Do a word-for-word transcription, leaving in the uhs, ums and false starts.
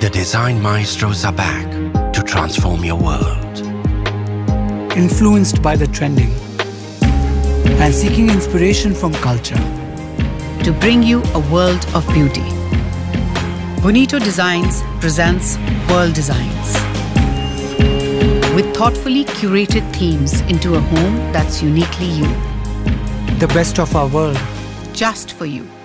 The design maestros are back to transform your world. Influenced by the trending and seeking inspiration from culture to bring you a world of beauty. Bonito Designs presents World Designs with thoughtfully curated themes into a home that's uniquely you. The best of our world. Just for you.